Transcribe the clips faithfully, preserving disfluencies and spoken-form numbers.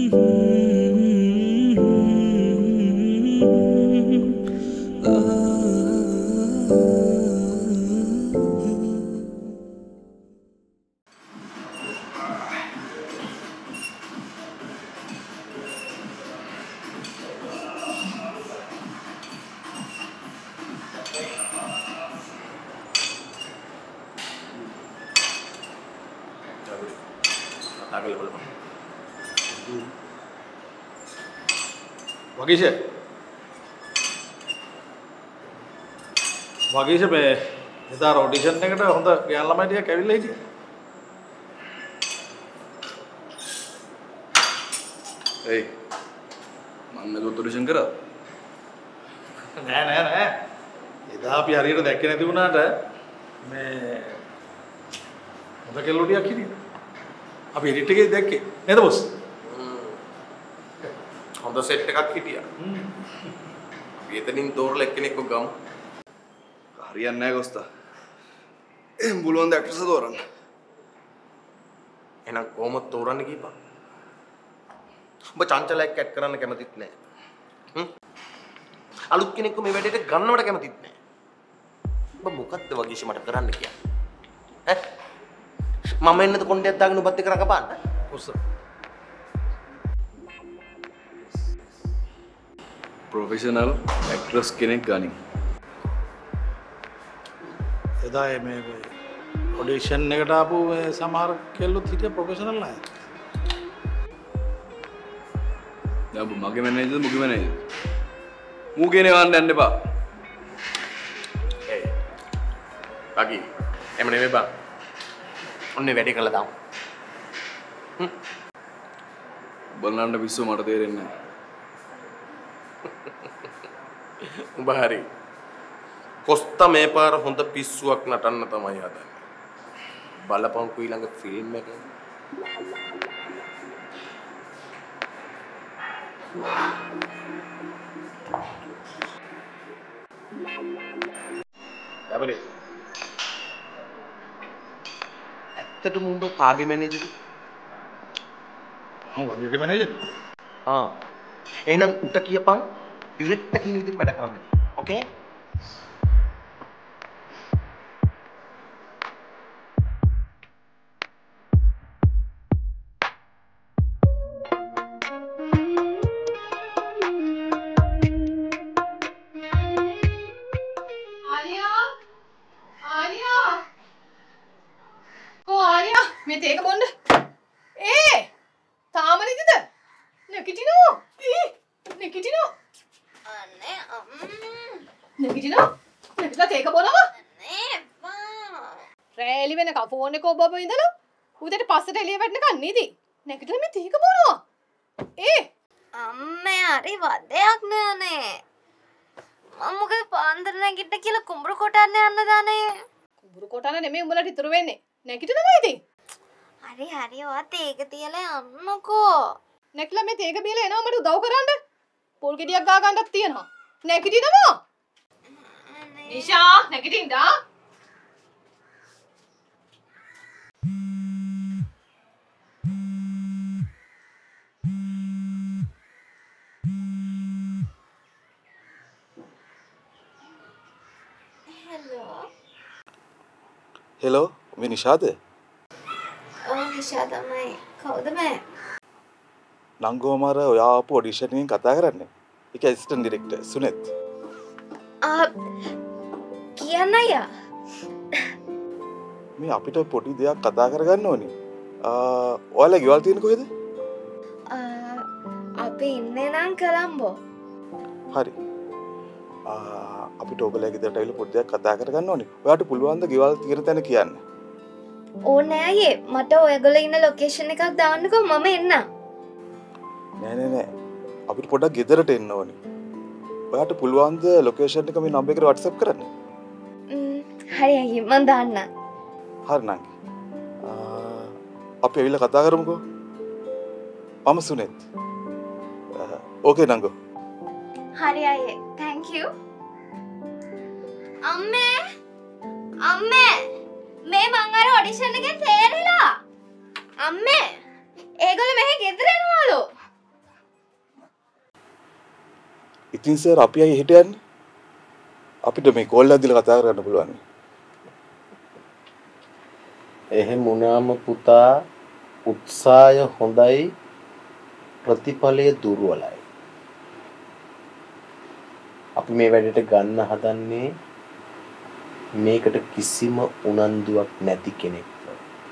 වගීෂ වගීෂ මේ එදා ඔඩිෂන් එකට හොඳ ගෑන් ළමයි ටිකක් ඇවිල්ලා හිටියා. ඒයි මම නේද ඔඩිෂන් කරා? නෑ නෑ නෑ. එදා අපි හරියට දැක්කේ නැති වුණාට මේ හොඳ කෙල්ලෝ ටිකක් හිටියා. අපි එඩිට් එකේ දැක්කේ නේද බොස්? හොඳ සෙට් එකක් හිටියා. අපි එතනින් තෝරලා එක්කෙනෙක්ව ගමු. හරියන්නේ නැහැ ගොස්තා. එහෙන් බුලුවන් දැක්කස තෝරන්න. එහෙනම් කොහොමද තෝරන්නේ කීපා? ඔබ චංචලයක් ඇඩ් කරන්න කැමතිත් නැහැ. හ්ම්. අලුත් කෙනෙක්ව මේ වැඩේට ගන්නවට කැමතිත් නැහැ. ඔබ මොකද්ද වගීෂ මට කරන්න කියන්නේ? ඈ? මම එන්නද කොණ්ඩයක් දාගෙන ඔබත් එක්ක රඟපාන්න? බොස් ප්‍රොෆෙෂනල් ඇක්ට්‍රස් කෙනෙක් ගනින්. එදා මේ ඔඩිෂන් එකට ආපු සමහර කෙල්ලොත් හිටිය ප්‍රොෆෙෂනල් අය. දැන් ඔබ මගේ මැනේජර්ද මුගේ මැනේජර්? මූගේ නෙවන්න යන්න එපා. ඒ. අගි. එම නෙමෙයි බං. ඔන්නේ වැඩි කළා දාමු. හ්ම්. බලන්න පිස්සු මට තේරෙන්නේ නැහැ. උඹ හරි. කොස්තා මේ පාර හොඳ පිස්සුවක් නටන්න තමයි හදන්නේ. බලපං කුයි ළඟ ෆිල්ම් එක. අපලේ. ඇත්තටම උඹ පාගේ මැනේජර්? ඔව් වගේ මැනේජර්. ආ. එහෙනම් උට කියපන් ඩිරෙක්ට් කියන විදිහට වැඩ කරන්න. ඕකේ? ආලියා ආලියා කො ආලියා මේ තේක බොන්න ඒ තාම නිදිද නැගිටිනෝ ඒ නැගිටිනෝ අනේ අම් නැගිටිනෝ නැගිටලා තේක බොනවා නේ බා රෑලි වෙනකම් ෆෝන් එක ඔබ ඔබ ඉඳලා උදේට පස්සට එළිය වැටෙනකන් නීති නැගිටලා මේ තේක බොනවා ඒ අම්මේ හරි වදයක් නෑනේ මම මොකද පාන්දර නැගිට කියලා කුඹුරු කොටන්න යන්න දානේ කුඹුරු කොටන්න නෙමෙයි උඹලට ඉතුරු වෙන්නේ නැගිටිනවා ඉතින් හරි හරි ඔයා තේක තියලා යන්නකෝ නැගිටලා මේ තේක බීලා එනවා මට උදව් කරන්න පොල් ගෙඩියක් ගා ගන්නත් තියෙනවා නැගිටිනවා නිෂා නැගිටින්දා හෙලෝ මේ නිෂාද? ඔව් නිෂා තමයි. කවුද මේ? නංගෝ මාර ඔයා ආපු ඔඩිෂන් එකෙන් කතා කරන්නේ. ඒක ඇසිස්ටන්ට් ඩිරෙක්ටර් සුනෙත්. ආ කියන්න අයියා. මේ අපිට පොඩි දෙයක් කතා කරගන්න ඕනේ. ආ ඔයාලා ගෙවල් තියෙන්නේ කොහෙද? ආ අපි ඉන්නේ නම් කොළඹ. හරි. ආ අපිට ඔයගලගේ ගෙදරට ඇවිල්ලා පොඩි දෙයක් කතා කරගන්න ඕනේ. ඔයාට පුළුවන් ද ගෙවල් තියෙන තැන කියන්න? ඕනේ අයියේ. මට ඔයගොල්ලෝ ඉන්න ලොකේෂන් එකක් දාන්නකෝ මම එන්න. නෑ නෑ නෑ. අපිට පොඩ්ඩක් ගෙදරට එන්න ඕනේ. ඔයාට පුළුවන් ද ලොකේෂන් එක මේ නම්බර් එකට WhatsApp කරන්න? ම්ම් හරි අයියේ මම දාන්න. හරි නංගි. ආ අපි ඇවිල්ලා කතා කරමුකෝ. මම සුනෙත්. ඕකේ නංගෝ. හරි අයියේ. thank you. අම්මේ අම්මේ මේ මං අර ඔඩිෂන් එකෙන් තේරිලා. අම්මේ ඒගොල්ලෝ මෙහෙ ගෙදර එනවලු. ඉතින් සර් අපි අය හිට යන්නේ. අපිට මේ කෝල් එකක් දීලා කතා කරන්න පුළුවන්. එහෙම වුණාම පුතා උත්සාහය හොඳයි ප්‍රතිඵලය දුර්වලයි. අපි මේ වැඩේට ගන්න හදන්නේ මේකට කිසිම උනන්දුවක් නැති කෙනෙක්ව.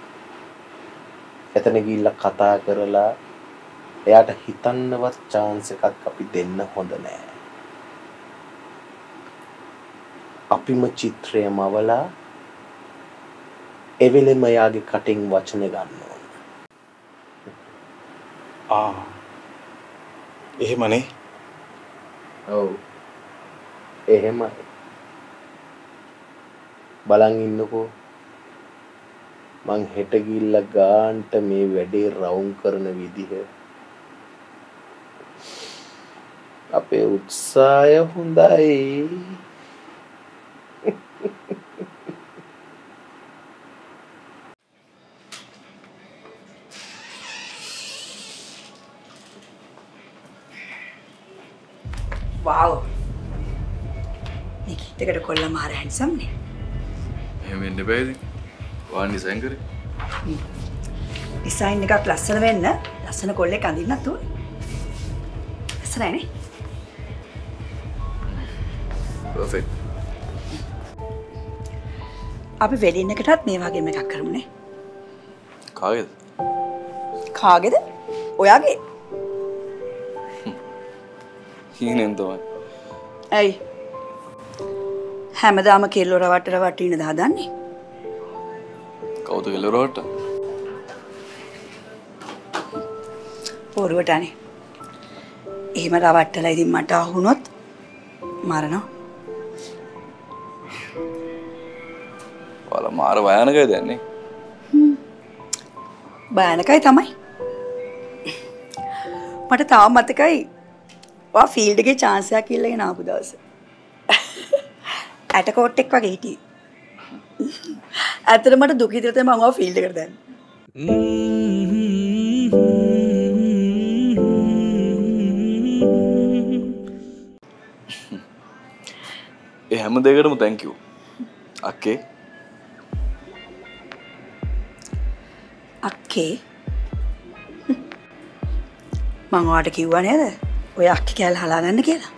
එතන ගිහිල්ලා කතා කරලා එයාට හිතන්නවත් chance එකක් අපි දෙන්න හොඳ නෑ. අපිම චිත්‍රයමවලා එවෙලෙම යාගේ කටින් වචන ගන්න ඕන. ආ එහෙමනේ. ඔව්. එහෙමයි. බලන් ඉන්නකෝ. මං හෙට ගිහිල්ලා ගාන්ට මේ වැඩේ රවුම් කරන විදිහ. අපේ උත්සාහය හොඳයි. Wow. Nikita කොල්ල මාර හැන්සම් නේ. එහෙම වෙන්න බෑ ඉතින්. වාන් ඩිසයින් කරේ. ඩිසයින් එකක් ලස්සන වෙන්න ලස්සන කොල්ලෙක් අඳින්නත් ඕනේ. ලස්සනයි නේ. පර්ෆෙක්ට්. අපි වෙලින් එකටත් මේ වගේම එකක් කරමුනේ. කාගේද? කාගේද? ඔයාගේ. හීනෙන් තමයි. ඇයි? හැමදාම කෙල්ලෝ රවට්ට රවට්ට ඉන්න දාදන්නේ. කවුද කෙල්ලෝ රවට්ට? පොරුවට අනේ. එහෙම රවට්ටලා ඉතින් මට අහුනොත් මරනවා. ඔයාලා මාර භයානකයි දැන්නේ. භයානකයි තමයි. මට තාම මතකයි ඔයා ෆීල්ඩ් එකේ chance එකක් ඉල්ලගෙන ආපු දවස. ඇටකෝට් එක් වගේ හිටියේ. ඇත්තට මට දුක හිතෙලා තමයි මම ඔයා ෆීල්ඩ් එකට දැම්මේ. ඒ හැම දෙයකටම thank you. අක්කේ. අක්කේ. මම ඔයාට කිව්වා නේද? ඔය අක්කේ කැල හලාගන්න කියලා.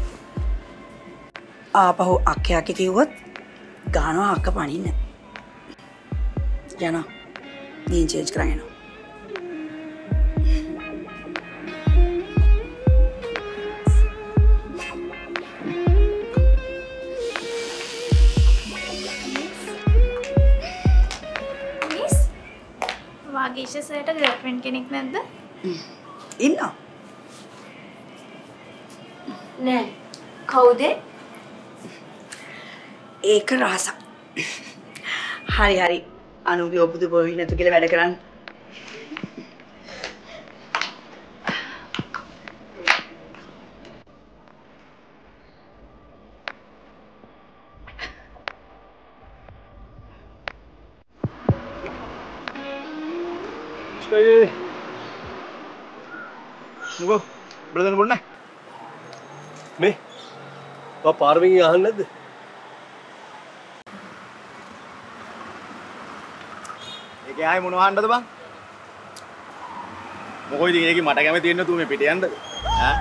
ආපහු අක්කේ අක්කේ කිව්වොත් ගානවා අක්ක පණින්න. යනවා. දීන් චේන්ජ් කරගෙන. වාගීෂ සර්ට ගර්ල්ෆ්‍රෙන්ඩ් කෙනෙක් නැද්ද? ඉන්නවා. නෑ. කවුද? ඒක රහස. හරි හරි. අනුගේ ඔබුදු බොයි නැතු කියලා වැඩ කරන්න. Hey. Nugo, brother बोलना है? मैं? वो पार्विंग यहाँ नहीं दे? ये क्या है मुनवान डा तो बांग? मुझे ये देखिए कि माटा क्या में तीन ने तुम्हें पिटे अंदर? हाँ?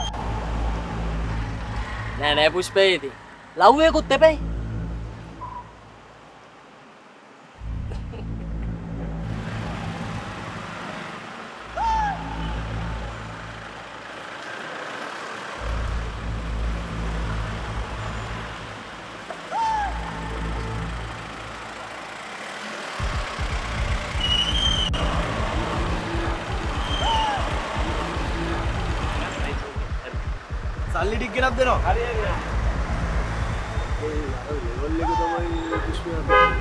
नहीं नहीं पुष्पे ये थी लाऊं ये कुत्ते पे साली डिग गिरा दे रहा अरे यार ये यार लेवल लेके तो भाई कुछ भी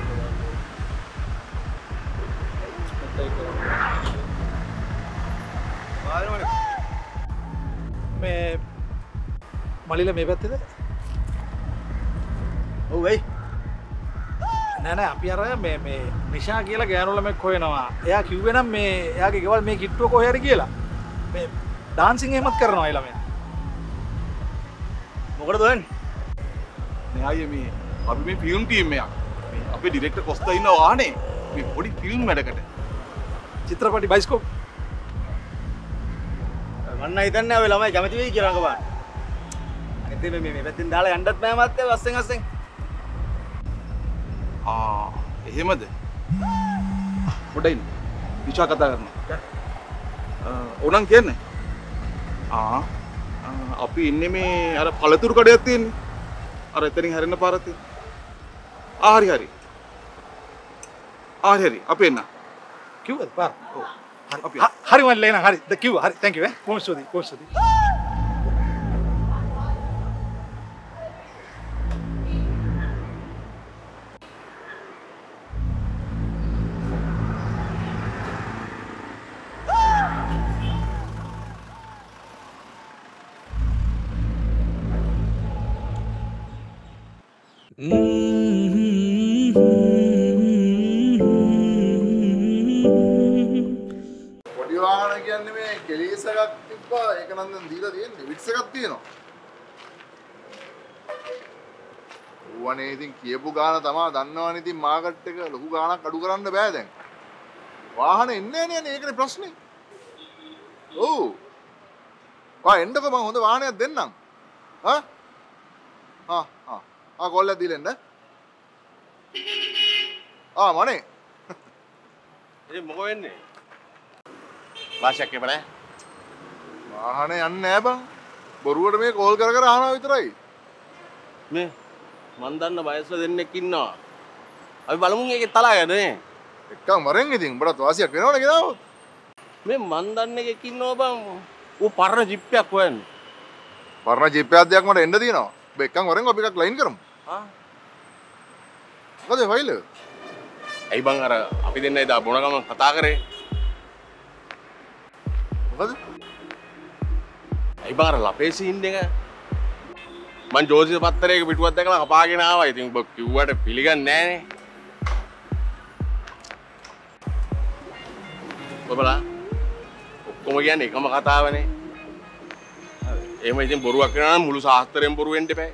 आता है मैं मलीला में बैठे थे ओ भाई නෑ නෑ අපි අර මේ මේ නිෂා කියලා ගෑනුල මේ කොයනවා. එයා කිව්වේ නම් මේ එයාගේ ගෙවල් මේ කිට්ටුව කොහේ හරි කියලා. මේ ඩාන්සින් එහෙමත් කරනවා ඒ ළමයා. මොකටද වෙන්නේ? නෑ අයියේ මේ අපි මේ ෆිල්ම් ටීම් එකක්. මේ අපේ ඩිරෙක්ටර් කොස්තා ඉන්න වාහනේ මේ පොඩි ෆිල්ම් වැඩකට. චිත්‍රපටි බයිස්කෝප්. මන්න හිතන්නේ ඔය ළමයි කැමති වෙයි කියලා රඟපාන්න. අනිත් මේ මේ පැත්තෙන් දාලා යන්නත් බෑ මාත්‍ය වස්සෙන් අස්සෙන්. ආ එහෙමද? පොඩ්ඩයි විචා කතා කරනවා. ඕනනම් කියන්නේ. ආ අපි ඉන්නේ මේ අර පළතුරු කඩයක් තියෙන්නේ. අර එතනින් හැරෙන්න පාරක් තියෙන. ආ හරි හරි. ආ හරි හරි අපි එන්න. කිව්වද පාර? ඔව්. හරි අපි හරි මල්ලේ එන හරි. ද කිව්වා හරි. thank you ඈ. කොහොමද සෝදි? කොහොමද සෝදි? පොඩි වාහන කියන්නේ මේ කෙලීස් එකක් තිබ්බා ඒක නම් දැන් දීලා තියෙන්නේ විට්ස් එකක් තියෙනවා. ඌවනේ ඉතින් කියපු ගාන තමයි දන්නවනේ ඉතින් මාකට් එක ලොකු ගාණක් අඩු කරන්න බෑ දැන්. වාහන එන්නේ නෑනේ ඒකනේ ප්‍රශ්නේ. ඔව්. ආ එන්නකො මම හොඳ වාහනයක් දෙන්නම්. හා? ආ ආ ආ කොල්ල දීලෙන්ද? ආ මනේ. ඉතින් මොකෝ වෙන්නේ? වාසියක් එප නැහැ. වාහනේ යන්නේ නෑ බං. බොරුවට මේ කෝල් කර කර අහනවා විතරයි. මේ මන් දන්න වයස්වල දෙන්නෙක් ඉන්නවා. අපි බලමු ඒකේ තලාගෙන නේ. එක්කන් වරෙන් ඉතින් උඹට වාසියක් වෙනවනේ ගෙනාවොත්. මේ මන් දන්න එකෙක් ඉන්නවා බං. ඌ පරණ ජිප් එකක් හොයන්නේ. පරණ ජිප් එකක් දෙයක් මට එන්න තියෙනවා. ඔබ එක්කන් වරෙන් අපි එකක් ලයින් කරමු. ආ. මොකද ෆයිල් එක? ඇයි බං අර අපි දෙන්න එදා බොන ගමන් කතා කරේ? මොකද? ඇයි බං අර ලපේ සීන් එක? මං ජෝතිෂ පත්තරයක පිටුවක් දැකලා කපාගෙන ආවා. ඉතින් ඔබ කිව්වට පිළිගන්නේ නැහනේ. ඔබලා ඔක්කොම කියන්නේ එකම කතාවනේ. එහෙම ඉතින් බොරුවක් කරනවා නම් මුළු සාස්ත්‍රයෙන් බොරු වෙන්න එපා.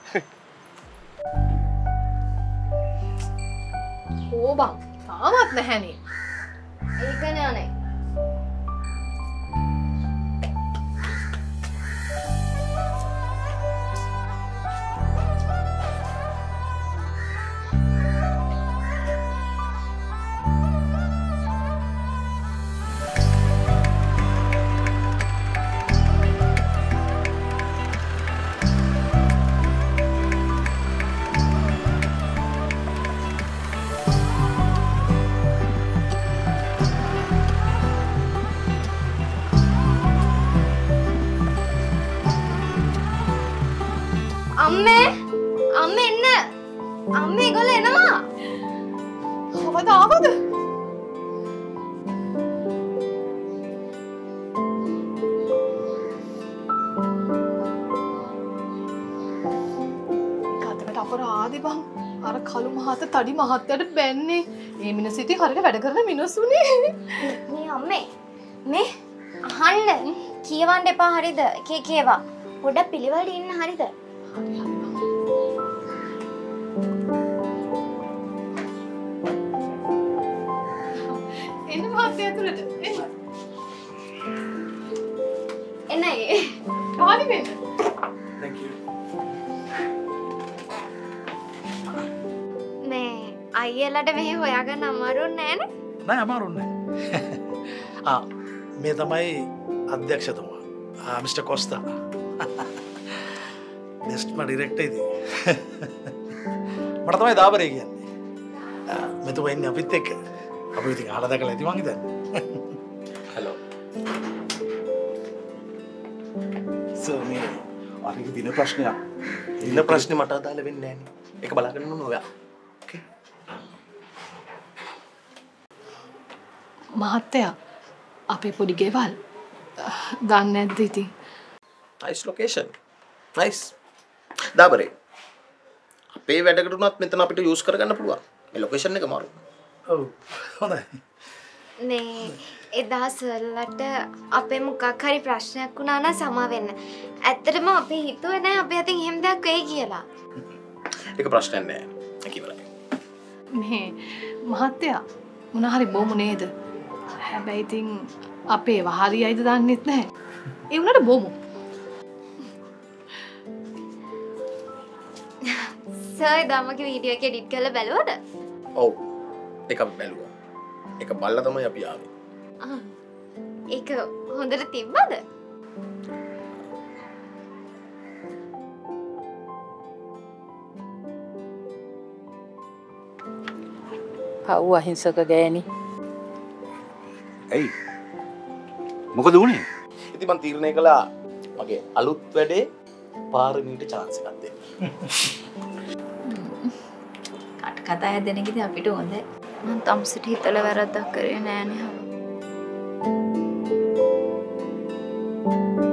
ඕ බං තාමත් නැහැනේ. ඒකනේ අනේ. අම්මේ අම්මේ එන්න අම්මේ ඒගොල්ලෝ එනවා කවද ආවද? කතකට අපරාධි බං අර කළු මහත තඩි මහත්තයට බැන්නේ ඒ මිනිස්සු ඉතින් හරියට වැඩ කරන මිනිස්සුනේ. මේ අම්මේ මේ අහන්න කියවන්න එපා හරිද? කේ කේවා පොඩ්ඩක් පිළිවෙලට ඉන්න හරිද? හරි හරි බං. එන්න මහත්තයා ඇතුළට එන්න. එන්න ඒ. කාලි වෙන්න. thank you. මේ අයියලට මෙහෙ හොයාගන්න අමාරු නෑනේ. නෑ අමාරු නෑ. ආ මේ තමයි අධ්‍යක්ෂතුමා. ආ මිස්ටර් කොස්තා. බෙස්ට්ම ඩිරෙක්ටර් ඉතින්. මට තමයි දාබරේ කියන්නේ. මෙතුමා ඉන්නේ අපිත් එක්ක. අපි ඉතින් අහලා දැකලා ඇති මං හිතන්නේ. හලෝ. සර් මේ අනික දින ප්‍රශ්නයක්. ඉන්න ප්‍රශ්නේ මට අදාළ වෙන්නේ නැහැ නේ. ඒක බලාගෙන ඉන්න ඔයා. ඕකේ. මහත්තයා අපේ පොඩි ගෙවල් දන්නේ නැද්ද ඉතින්? nice location. nice. දාබරේ. අපේ වැඩකට උනත් මෙතන අපිට යූස් කරගන්න පුළුවන්. මේ ලොකේෂන් එක මාරු. ඔව් හොඳයි. මේ එදා සර්ලට අපේ මොකක් හරි ප්‍රශ්නයක් වුණා නම් සමා වෙන්න. ඇත්තටම අපි හිතුවේ නෑ අපි අතින් එහෙම දෙයක් වෙයි කියලා. ඒක ප්‍රශ්නයක් නෑ. ඒක ඉවරයි. මේ මහත්තයා මොන හරි බොමු නේද? හැබැයි ඉතින් අපේ වහරියයිද දන්නෙත් නැහැ. ඒ උනට බොමු. සර් දමගේ වීඩියෝ එක එඩිට් කරලා බැලුවද? ඔව්. ඒක අපි බැලුවා. ඒක බලලා තමයි අපි ආවේ. ආ. ඒක හොඳට තිබ්බද? පව් අහිංසක ගෑණි. ඇයි? මොකද වුනේ? ඉතින් මම තීරණය කළා මගේ අලුත් වැඩේ පාරමීට chance එකක් දෙන්න. කට කතා හැදෙන කිද අපිට හොඳයි. මම තම්සට හිතලා වැරද්දක් කරේ නෑනේ.